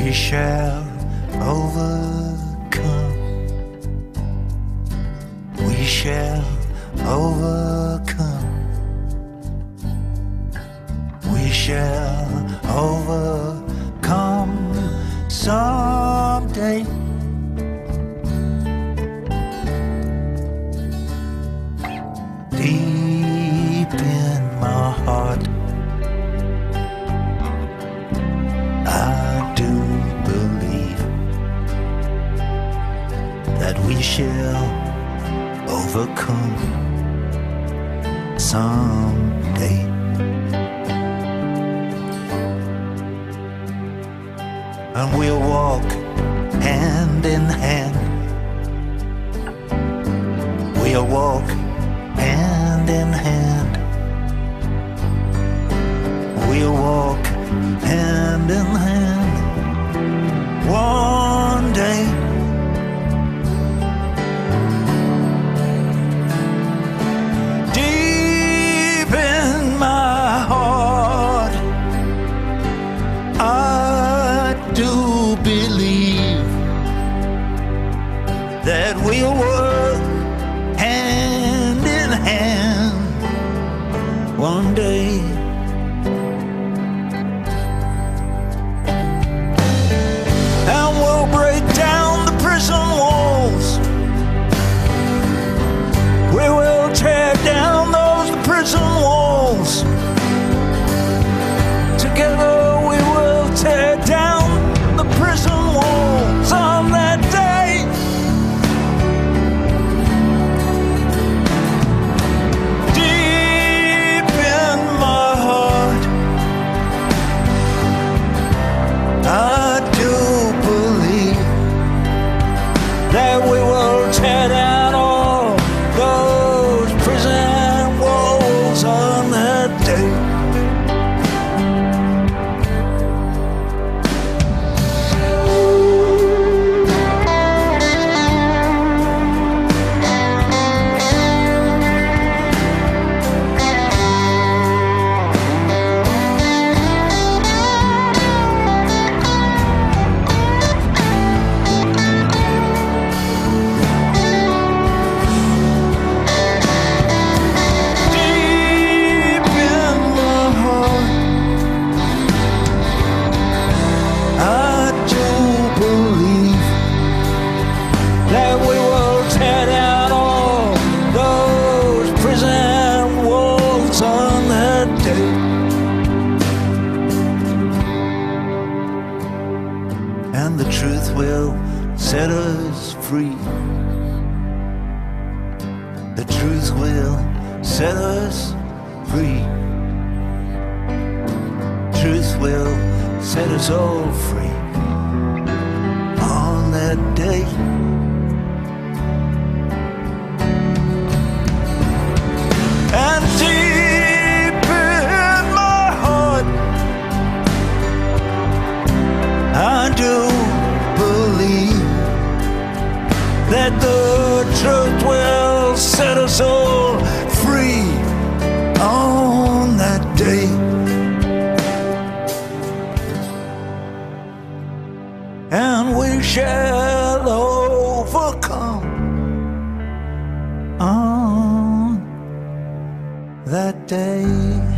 we shall overcome. We shall overcome. We shall overcome someday. Deep in my heart, I do believe that we shall overcome someday. And we'll walk hand in hand. We'll walk hand in hand. We'll walk hand in hand one day. Deep in my heart, I do believe that we'll work hand in hand one day. And we'll break down the prison walls. We will tear down those prison walls. Together we will tear down the prison walls on that day. Deep in my heart, I do believe that we will tear down all those prison walls on that day. That we will tear down all those prison walls on that day. And the truth will set us free. The truth will set us free. Truth will set us all free on that day. And deep in my heart, I do believe that the truth will set us all free on that day. And we shall overcome on that day.